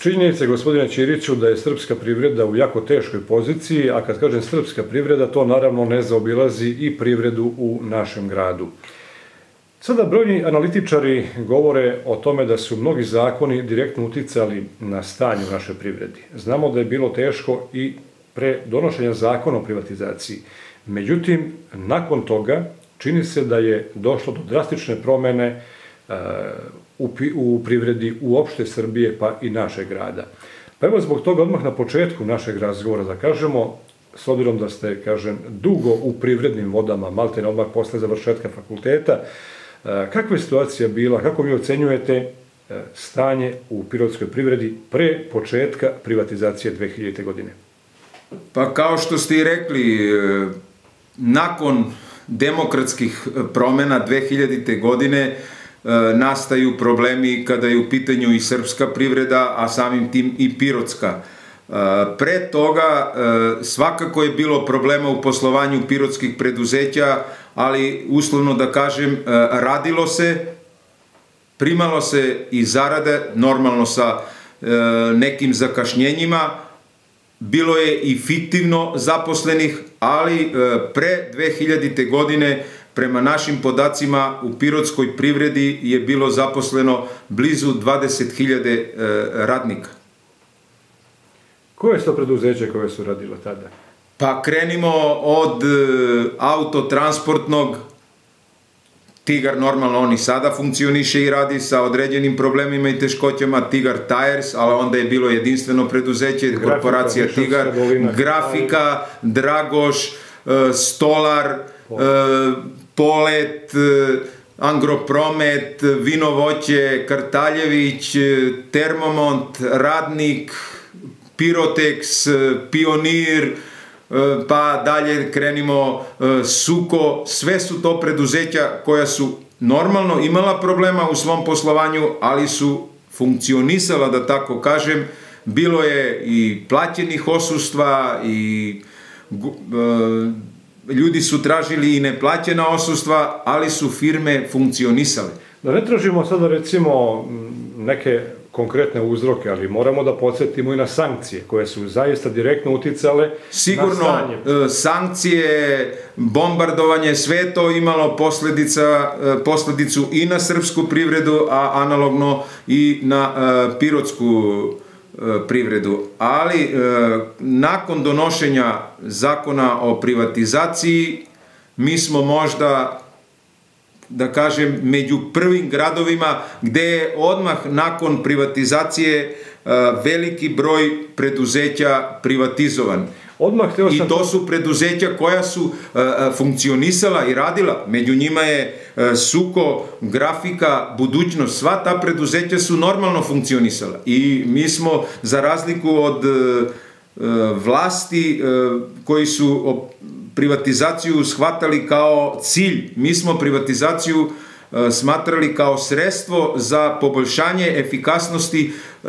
Činjenica je, gospodine Ćiriću, da je srpska privreda u jako teškoj poziciji, a kad kažem srpska privreda, to naravno ne zaobilazi i privredu u našem gradu. Sada brojni analitičari govore o tome da su mnogi zakoni direktno uticali na stanje u našoj privredi. Znamo da je bilo teško i pre donošenja zakona o privatizaciji. Međutim, nakon toga čini se da je došlo do drastične promene u privredi uopšte Srbije pa i našeg grada. Pa evo zbog toga odmah na početku našeg razgovora da kažemo, s obzirom da ste, kažem, dugo u privrednim vodama, maltene odmah posle završetka fakulteta, kakva je situacija bila, kako vi ocenjujete stanje u pirotskoj privredi pre početka privatizacije 2000. godine? Pa kao što ste i rekli, nakon demokratskih promena 2000. godine nastaju problemi kada je u pitanju i srpska privreda, a samim tim i pirotska. Pre toga svakako je bilo problema u poslovanju pirotskih preduzeća, ali uslovno da kažem, radilo se, primalo se i zarade, normalno sa nekim zakašnjenjima, bilo je i fiktivno zaposlenih, ali pre 2000. godine prema našim podacima u pirotskoj privredi je bilo zaposleno blizu 20.000 radnika. Koje su to preduzeće koje su radile tada? Pa krenimo od autotransportnog, Tigar normalno on i sada funkcioniše i radi sa određenim problemima i teškoćama, Tigar Tires, ali onda je bilo jedinstveno preduzeće, korporacija Tigar, Grafika, Dragoš, Stolar, Polet, Angropromet, Vinovoće, Kartaljević, Termomont, Radnik, Pirotex, Pionir, pa dalje krenimo Suko, sve su to preduzeća koja su normalno imala problema u svom poslovanju, ali su funkcionisala, da tako kažem. Bilo je i plaćenih odsustva i ljudi su tražili i neplaćena odsustva, ali su firme funkcionisale. Da ne tražimo sada recimo neke konkretne uzroke, ali moramo da podsjetimo i na sankcije koje su zaista direktno uticale na stanje. Sigurno, sankcije, bombardovanje, sve to imalo posledicu i na srpsku privredu, a analogno i na pirotsku privredu. Ali nakon donošenja zakona o privatizaciji mi smo možda, da kažem, među prvim gradovima gde je odmah nakon privatizacije veliki broj preduzeća privatizovan. I to su preduzeća koja su funkcionisala i radila. Među njima je Suko, Grafika, Budućnost. Sva ta preduzeća su normalno funkcionisala. I mi smo, za razliku od vlasti koji su privatizaciju shvatali kao cilj, mi smo privatizaciju smatrali kao sredstvo za poboljšanje efikasnosti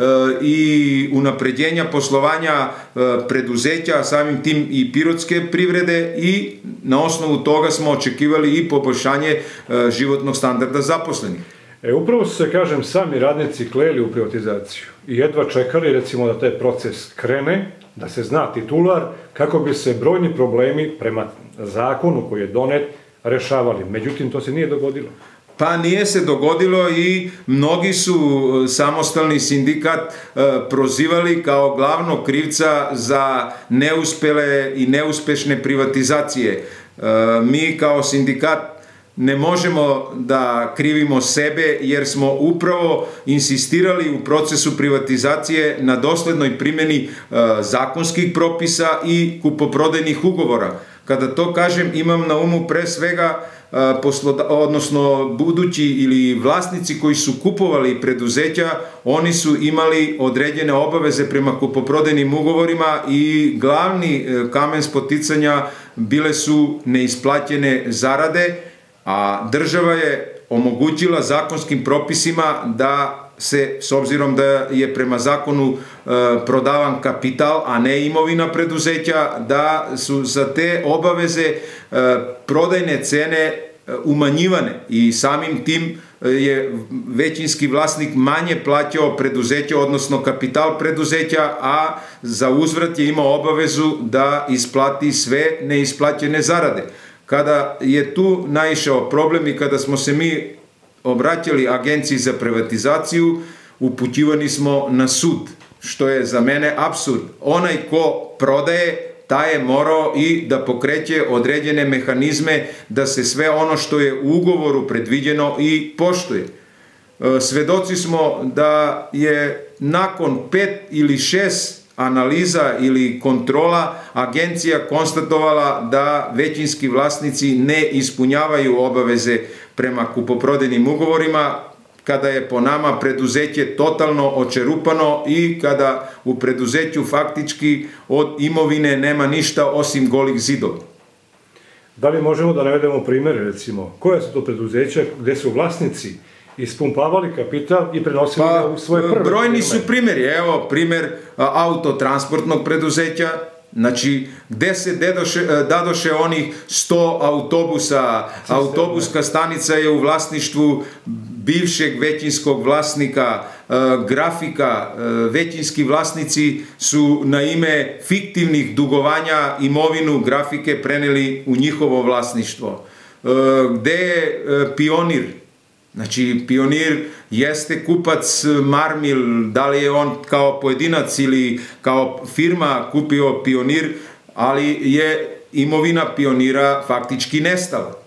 i unapređenja poslovanja preduzeća, a samim tim i pirotske privrede, i na osnovu toga smo očekivali i poboljšanje životnog standarda zaposlenih. Upravo su se, kažem, sami radnici kleli u privatizaciju i jedva čekali, recimo, da taj proces krene, da se zna titular, kako bi se brojni problemi prema zakonu koji je donet rešavali. Međutim, to se nije dogodilo. Pa nije se dogodilo i mnogi su samostalni sindikat prozivali kao glavnog krivca za neuspele i neuspešne privatizacije. Mi kao sindikat ne možemo da krivimo sebe, jer smo upravo insistirali u procesu privatizacije na doslednoj primjeni zakonskih propisa i kupoprodajnih ugovora. Kada to kažem, imam na umu pre svega odnosno budući ili vlasnici koji su kupovali preduzeća, oni su imali određene obaveze prema kupoprodajnim ugovorima i glavni kamen spoticanja bile su neisplaćene zarade, a država je omogućila zakonskim propisima da se, s obzirom da je prema zakonu prodavan kapital, a ne imovina preduzeća, da su za te obaveze prodajne cene umanjivane i samim tim je većinski vlasnik manje plaćao preduzeće, odnosno kapital preduzeća, a za uzvrat je imao obavezu da isplati sve neisplaćene zarade. Kada je tu naišao problem i kada smo se mi obraćali Agenciji za privatizaciju, upućivani smo na sud, što je za mene apsurd. Onaj ko prodaje, taj je morao i da pokreće određene mehanizme da se sve ono što je u ugovoru predviđeno i poštuje. Svedoci smo da je nakon 5 ili 6 analiza ili kontrola agencija konstatovala da većinski vlasnici ne ispunjavaju obaveze prema kupoprodajnim ugovorima, kada je po nama preduzeće totalno očerupano i kada u preduzeću faktički od imovine nema ništa osim golih zidova. Da li možemo da navedemo primere, recimo, koja su to preduzeća gde su vlasnici ispumpavali kapital i prenosili ga u svoje prve? Brojni su primjeri. Evo, primjer autotransportnog preduzeća, znači, gde se dadoše onih 100 autobusa, autobuska stanica je u vlasništvu bivšeg većinskog vlasnika Grafika. Većinski vlasnici su na ime fiktivnih dugovanja imovinu Grafike preneli u njihovo vlasništvo. Gde je Pionir? Znači, Pionir jeste kupac Marmil, da li je on kao pojedinac ili kao firma kupio Pionir, ali je imovina Pionira faktički nestala.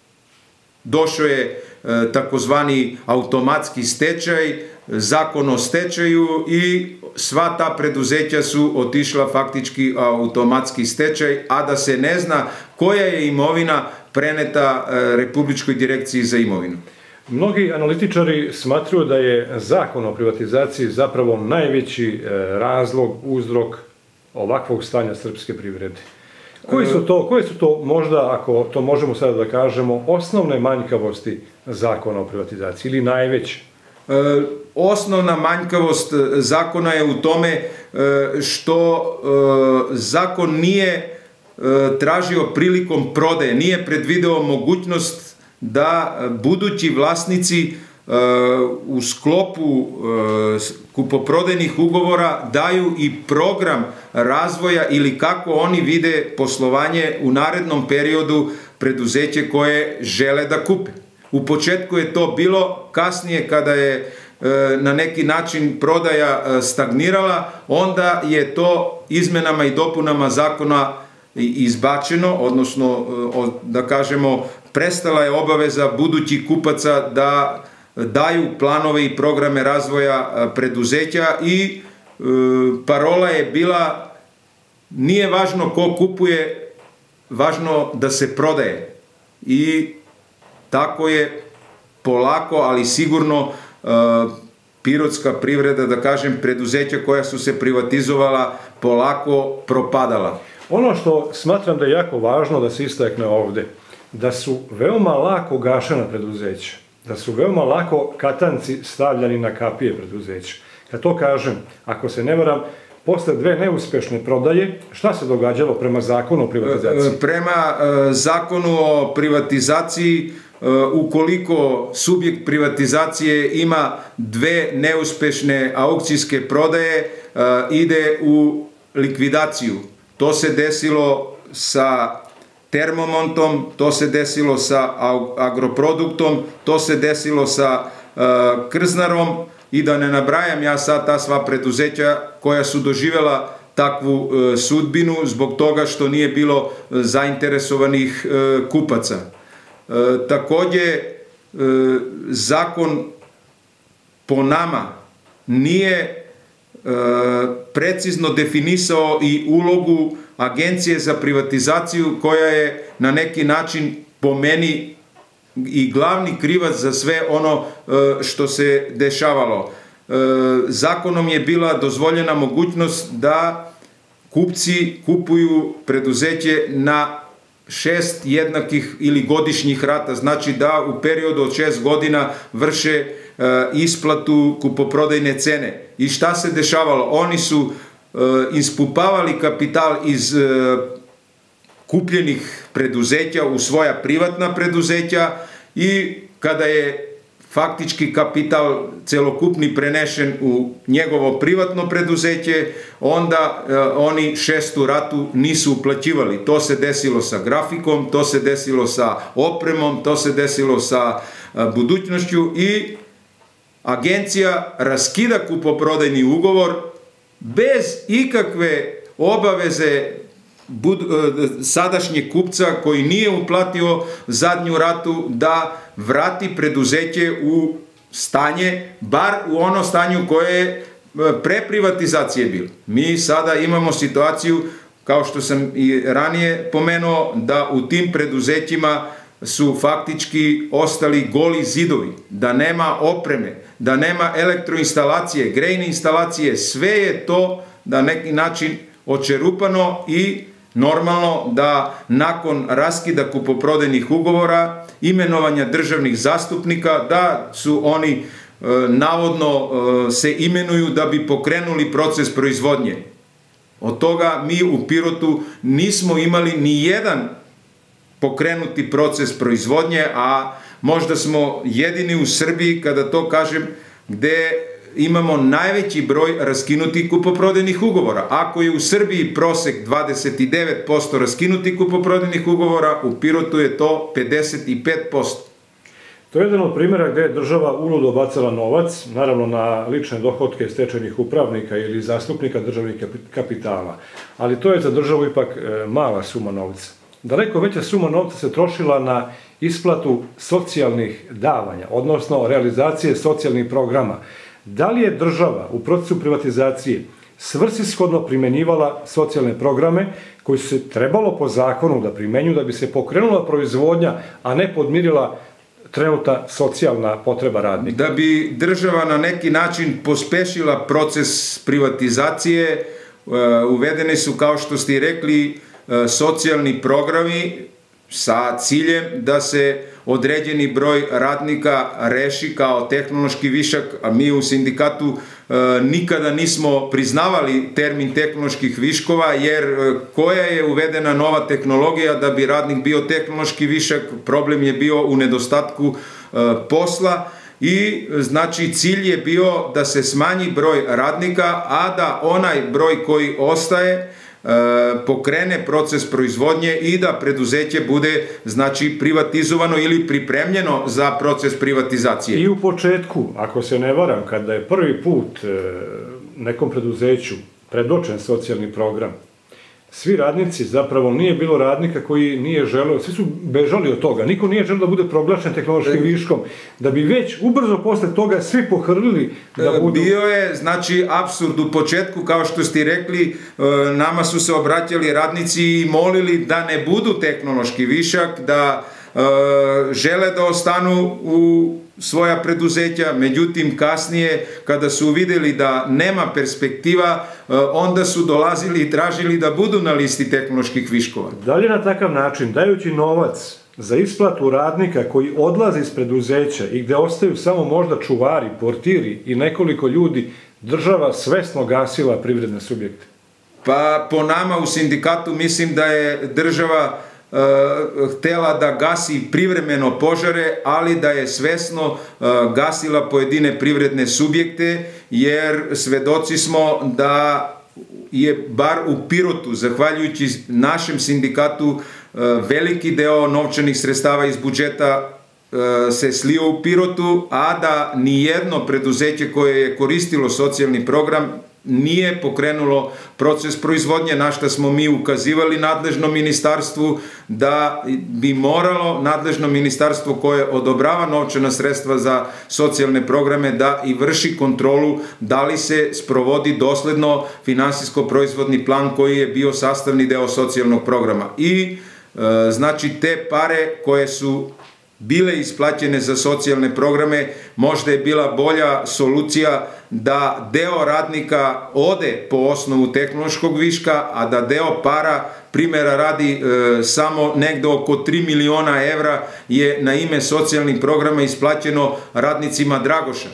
Došao je takozvani automatski stečaj, zakon o stečaju i sva ta preduzeća su otišla faktički automatski stečaj, a da se ne zna koja je imovina preneta Republičkoj direkciji za imovinu. Mnogi analitičari smatruju da je zakon o privatizaciji zapravo najveći razlog, uzrok ovakvog stanja srpske privrede. Koje su to možda, ako to možemo sada da kažemo, osnovne manjkavosti zakona o privatizaciji ili najveće? Osnovna manjkavost zakona je u tome što zakon nije tražio prilikom prodaje, nije predvideo mogućnost da budući vlasnici u sklopu kupoprodajnih ugovora daju i program razvoja ili kako oni vide poslovanje u narednom periodu preduzeće koje žele da kupe. U početku je to bilo, kasnije kada je na neki način prodaja stagnirala, onda je to izmenama i dopunama zakona izbačeno, odnosno da kažemo prestala je obaveza budućih kupaca da daju planove i programe razvoja preduzeća i parola je bila nije važno ko kupuje, važno da se prodaje. I tako je polako, ali sigurno pirotska privreda, da kažem, preduzeća koja su se privatizovala polako propadala. Ono što smatram da je jako važno da se istakne ovde, da su veoma lako gašena preduzeća, da su veoma lako katanci stavljani na kapije preduzeća. Kad to kažem, ako se ne varam, posle 2 neuspešne prodaje, šta se događalo prema zakonu o privatizaciji? Prema zakonu o privatizaciji, ukoliko subjekt privatizacije ima 2 neuspešne aukcijske prodaje, ide u likvidaciju. To se desilo sa Termomontom, to se desilo sa Agroproduktom, to se desilo sa Krznarom i da ne nabrajam ja sad ta sva preduzeća koja su doživjela takvu sudbinu zbog toga što nije bilo zainteresovanih kupaca. Takođe, zakon po nama nije precizno definisao i ulogu Agencije za privatizaciju koja je na neki način po meni i glavni krivac za sve ono što se dešavalo. Zakonom je bila dozvoljena mogućnost da kupci kupuju preduzeće na 6 jednakih ili godišnjih rata, znači da u periodu od 6 godina vrše isplatu kupoprodajne cene. I šta se dešavalo? Oni su ispumpavali kapital iz kupljenih preduzeća u svoja privatna preduzeća i kada je faktički kapital celokupni prenešen u njegovo privatno preduzeće, onda oni 6. ratu nisu uplaćivali. To se desilo sa grafikom, to se desilo sa opremom, to se desilo sa budućnošću i agencija raskida kupoprodajni ugovor bez ikakve obaveze sadašnjeg kupca koji nije uplatio zadnju ratu da vrati preduzeće u stanje, bar u ono stanju koje je pre privatizacije bilo. Mi sada imamo situaciju, kao što sam i ranije pomenuo, da u tim preduzećima su faktički ostali goli zidovi, da nema opreme, da nema elektroinstalacije, grejne instalacije, sve je to na neki način očerupano i normalno da nakon raskida kupoprodajnih ugovora, imenovanja državnih zastupnika, da su oni navodno se imenuju da bi pokrenuli proces proizvodnje. Od toga mi u Pirotu nismo imali ni jedan pokrenuti proces proizvodnje, a možda smo jedini u Srbiji, kada to kažem, gde imamo najveći broj raskinutih kupoprodajnih ugovora. Ako je u Srbiji prosek 29% raskinutih kupoprodajnih ugovora, u Pirotu je to 55%. To je jedan od primjera gde je država uludo bacala novac, naravno na lične dohotke stečajnih upravnika ili zastupnika državnih kapitala, ali to je za državu ipak mala suma novca. Daleko veća suma novca se trošila na isplatu socijalnih davanja, odnosno realizacije socijalnih programa. Da li je država u procesu privatizacije svrsishodno primenjivala socijalne programe koji su se trebalo po zakonu da primenju da bi se pokrenula proizvodnja, a ne podmirila trenutna socijalna potreba radnika? Da bi država na neki način pospešila proces privatizacije, uvedene su, kao što ste i rekli, socijalni programi sa ciljem da se određeni broj radnika reši kao tehnološki višak, a mi u sindikatu nikada nismo priznavali termin tehnoloških viškova, jer koja je uvedena nova tehnologija da bi radnik bio tehnološki višak, problem je bio u nedostatku posla i znači cilj je bio da se smanji broj radnika, a da onaj broj koji ostaje pokrene proces proizvodnje i da preduzeće bude znači privatizovano ili pripremljeno za proces privatizacije. I u početku, ako se ne varam, kada je prvi put nekom preduzeću predočen socijalni program, svi radnici, zapravo nije bilo radnika koji nije želeo, svi su bežali od toga, niko nije želeo da bude proglašen tehnološkim viškom, da bi već ubrzo posle toga svi pohrlili da budu... Bio je, znači, apsurd u početku, kao što ste rekli, nama su se obraćali radnici i molili da ne budu tehnološki višak, da žele da ostanu u svoja preduzeća, međutim kasnije kada su videli da nema perspektiva, onda su dolazili i tražili da budu na listi tehnoloških viškova. Da li na takav način, dajući novac za isplatu radnika koji odlaze iz preduzeća i gde ostaju samo možda čuvari, portiri i nekoliko ljudi, država svesno gasila privredne subjekte? Pa po nama u sindikatu mislim da je država htela da gasi privremeno požare, ali da je svesno gasila pojedine privredne subjekte, jer svedoci smo da je bar u Pirotu, zahvaljujući našem sindikatu, veliki deo novčanih sredstava iz budžeta se slio u Pirotu, a da nijedno preduzeće koje je koristilo socijalni program nije pokrenulo proces proizvodnje, na što smo mi ukazivali nadležnom ministarstvu da bi moralo nadležno ministarstvo koje odobrava novčana sredstva za socijalne programe da i vrši kontrolu da li se sprovodi dosledno finansijsko-proizvodni plan koji je bio sastavni deo socijalnog programa. I znači te pare koje su bile isplaćene za socijalne programe, možda je bila bolja solucija da deo radnika ode po osnovu tehnološkog viška, a da deo para, primjera radi, samo negde oko 3 miliona evra je na ime socijalnih programa isplaćeno radnicima Dragoša.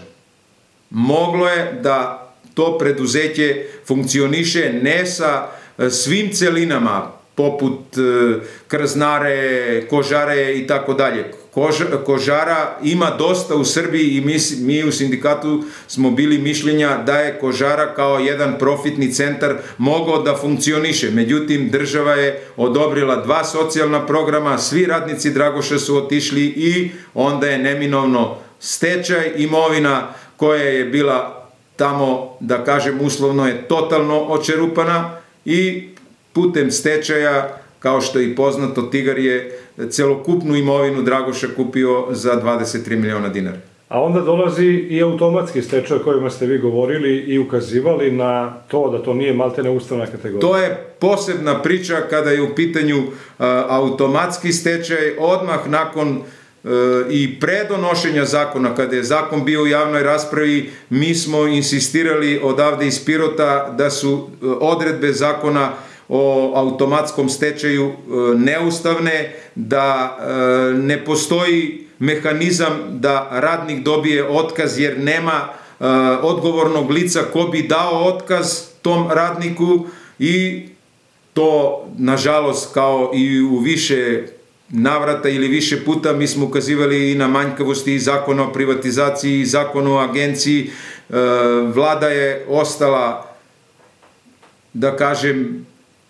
Moglo je da to preduzeće funkcioniše ne sa svim celinama, poput krznare, kožare i tako dalje. Kožara ima dosta u Srbiji i mi u sindikatu smo bili mišljenja da je kožara kao jedan profitni centar mogao da funkcioniše. Međutim, država je odobrila 2 socijalna programa, svi radnici Dragoša su otišli i onda je neminovno stečaj, imovina koja je bila tamo, da kažem uslovno, je totalno očerupana i putem stečaja, kao što je i poznato, Tigar je celokupnu imovinu Dragoša kupio za 23 miliona dinara. A onda dolazi i automatski stečaj o kojima ste vi govorili i ukazivali na to da to nije maltene ustavna kategorija. To je posebna priča kada je u pitanju automatski stečaj. Odmah nakon i pre donošenja zakona, kada je zakon bio u javnoj raspravi, mi smo insistirali odavde iz Pirota da su odredbe zakona o automatskom stečaju neustavne, da ne postoji mehanizam da radnik dobije otkaz jer nema odgovornog lica ko bi dao otkaz tom radniku i to, nažalost, kao i u više navrata ili više puta mi smo ukazivali i na manjkavosti i zakona o privatizaciji i zakona o agenciji. Vlada je ostala, da kažem,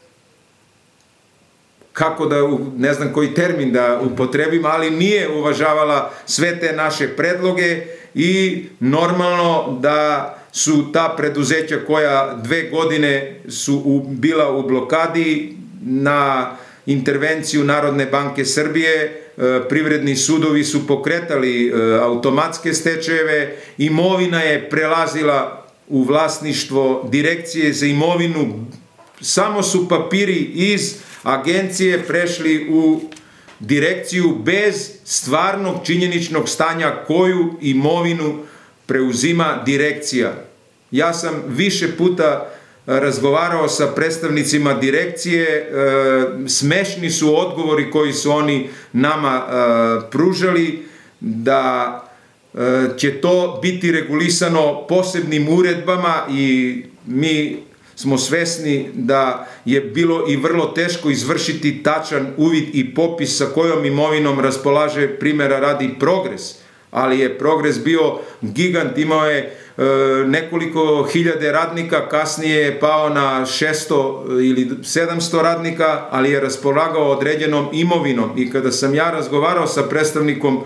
kako da, ne znam koji termin da upotrebim, ali nije uvažavala sve te naše predloge i normalno da su ta preduzeća koja 2 godine su bila u blokadi na intervenciju Narodne banke Srbije, privredni sudovi su pokretali automatske stečajeve, imovina je prelazila u vlasništvo Direkcije za imovinu, samo su papiri iz agencije prešli u direkciju bez stvarnog činjeničnog stanja koju imovinu preuzima direkcija. Ja sam više puta razgovarao sa predstavnicima direkcije, smešni su odgovori koji su oni nama pružali, da će to biti regulisano posebnim uredbama i mi smo svesni da je bilo i vrlo teško izvršiti tačan uvid i popis sa kojom imovinom raspolaže, primjera radi Progres, ali je Progres bio gigant, imao je nekoliko hiljade radnika, kasnije je pao na 600 ili 700 radnika, ali je raspolagao određenom imovinom. I kada sam ja razgovarao sa predstavnikom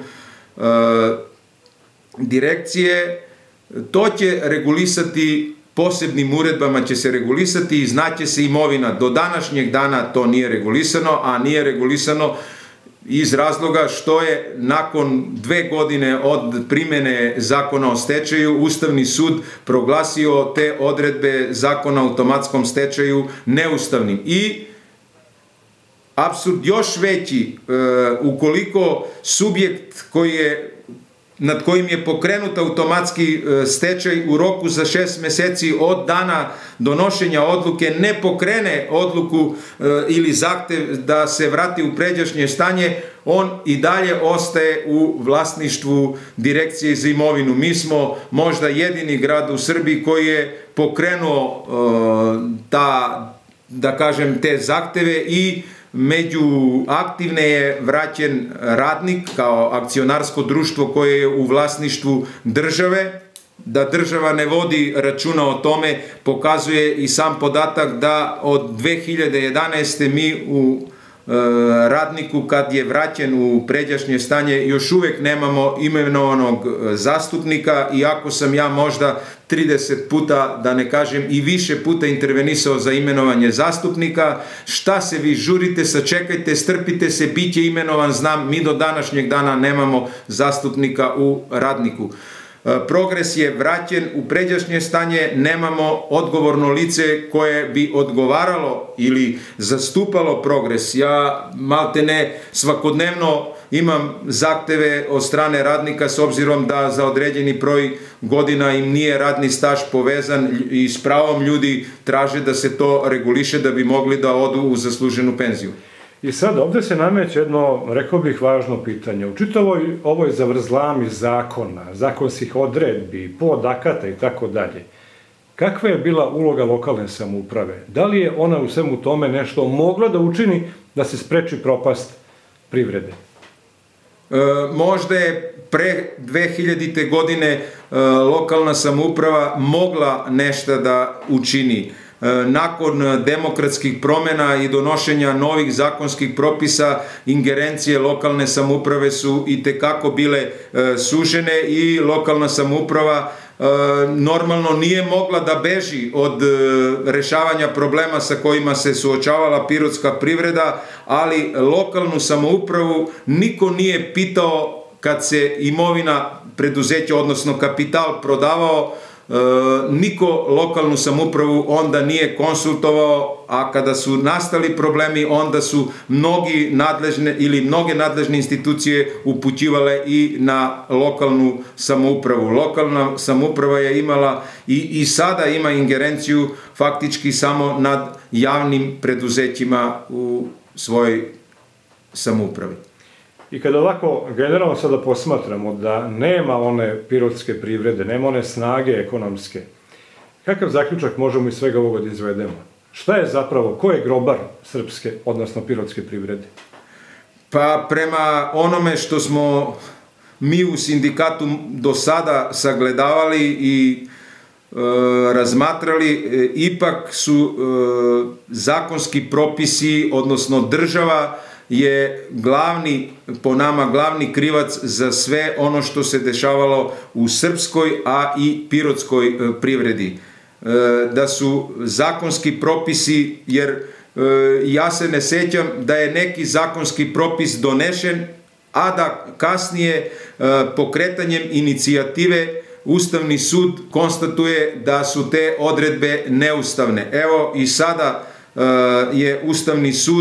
direkcije, to će regulisati, posebnim uredbama će se regulisati i znaće se imovina. Do današnjeg dana to nije regulisano, a nije regulisano iz razloga što je nakon 2 godine od primjene zakona o stečaju Ustavni sud proglasio te odredbe zakona o automatskom stečaju neustavnim. I apsurd još veći, ukoliko subjekt nad kojim je pokrenut automatski stečaj u roku za 6 meseci od dana donošenja odluke ne pokrene odluku ili zahtev da se vrati u pređašnje stanje, on i dalje ostaje u vlasništvu Direkcije za imovinu. Mi smo možda jedini grad u Srbiji koji je pokrenuo da kažem, te zahteve i među aktivne je vraćen radnik kao akcionarsko društvo koje je u vlasništvu države. Da država ne vodi računa o tome pokazuje i sam podatak da od 2011. mi u radniku, kad je vraćen u pređašnje stanje, još uvek nemamo imenovanog zastupnika, iako sam ja možda 30 puta, da ne kažem i više puta, intervenisao za imenovanje zastupnika. Šta se vi žurite, sačekajte, strpite se, bit će imenovan, znam, mi do današnjeg dana nemamo zastupnika u radniku. Progres je vraćen u pređašnje stanje, nemamo odgovorno lice koje bi odgovaralo ili zastupalo Progres. Ja maltene svakodnevno imam zahteve od strane radnika s obzirom da za određeni broj godina im nije radni staž povezan i s pravom ljudi traže da se to reguliše da bi mogli da odu u zasluženu penziju. I sad ovde se nameće jedno, rekao bih, važno pitanje. U čitavoj ovoj zavrzlami zakona, zakonskih odredbi, podakata i tako dalje, kakva je bila uloga lokalne samouprave? Da li je ona u svemu tome nešto mogla da učini da se spreči propast privrede? Možda je pre 2000. godine lokalna samouprava mogla nešto da učini. Nakon demokratskih promjena i donošenja novih zakonskih propisa, ingerencije lokalne samouprave su i tekako bile sužene i lokalna samouprava normalno nije mogla da beži od rešavanja problema sa kojima se suočavala pirotska privreda, ali lokalnu samoupravu niko nije pitao kad se imovina preduzeća, odnosno kapital prodavao, niko lokalnu samoupravu onda nije konsultovao, a kada su nastali problemi onda su mnoge nadležne institucije upućivale i na lokalnu samoupravu. Lokalna samouprava je imala i sada ima ingerenciju faktički samo nad javnim preduzećima u svojoj samoupravi. I kada ovako generalno sada posmatramo da nema one pirotske privrede, nema one snage ekonomske, kakav zaključak možemo iz svega ovoga da izvedemo? Šta je zapravo, ko je grobar srpske, odnosno pirotske privrede? Pa prema onome što smo mi u sindikatu do sada sagledavali i razmatrali, ipak su zakonski propisi, odnosno država je po nama glavni krivac za sve ono što se dešavalo u srpskoj, a i pirotskoj privredi. Da su zakonski propisi, jer ja se ne sećam da je neki zakonski propis donešen, a da kasnije pokretanjem inicijative Ustavni sud konstatuje da su te odredbe neustavne. Evo i sada je Ustavni sud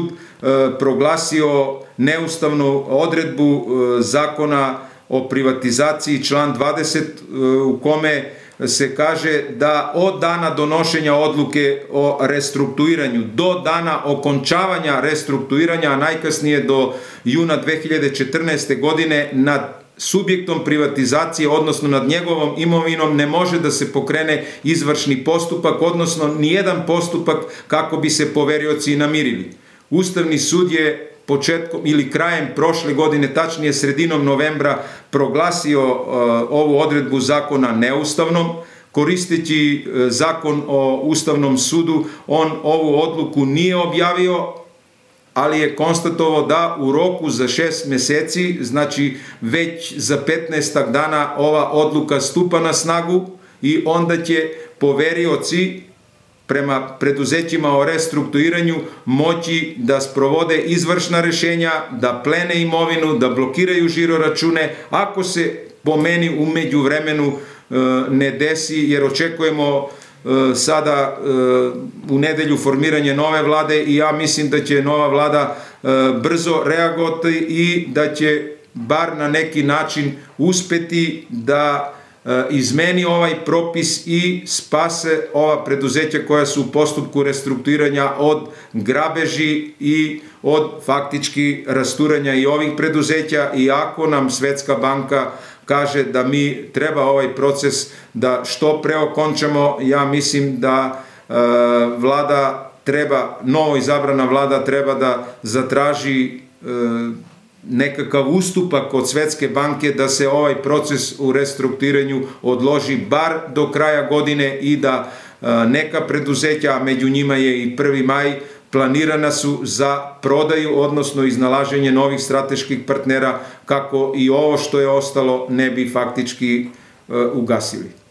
proglasio neustavnu odredbu zakona o privatizaciji, član 20, u kome se kaže da od dana donošenja odluke o restrukturiranju do dana okončavanja restrukturiranja, a najkasnije do juna 2014. godine, nad subjektom privatizacije, odnosno nad njegovom imovinom, ne može da se pokrene izvršni postupak, odnosno nijedan postupak kako bi se poverioci namirili. Ustavni sud je početkom ili krajem prošle godine, tačnije sredinom novembra, proglasio ovu odredbu zakona neustavnom. Koristeći zakon o Ustavnom sudu, on ovu odluku nije objavio, ali je konstatovao da u roku za 6 meseci, znači već za 15 dana, ova odluka stupa na snagu i onda će poverioci prema preduzećima o restrukturiranju moći da sprovode izvršna rešenja, da plene imovinu, da blokiraju žiroračune, ako se po meni u međuvremenu ne desi, jer očekujemo sada u nedelju formiranje nove vlade i ja mislim da će nova vlada brzo reagovati i da će bar na neki način uspeti da izmeni ovaj propis i spase ova preduzeća koja su u postupku restrukturiranja od grabeži i od faktički rasturanja i ovih preduzeća. I ako nam Svetska banka kaže da mi treba ovaj proces da što pre okončamo, ja mislim da novo izabrana vlada treba da zatraži nekakav ustupak od Svetske banke da se ovaj proces u restrukturiranju odloži bar do kraja godine i da neka preduzeća, a među njima je i 1. maj, planirana su za prodaju, odnosno iznalaženje novih strateških partnera, kako i ovo što je ostalo ne bi faktički ugasili.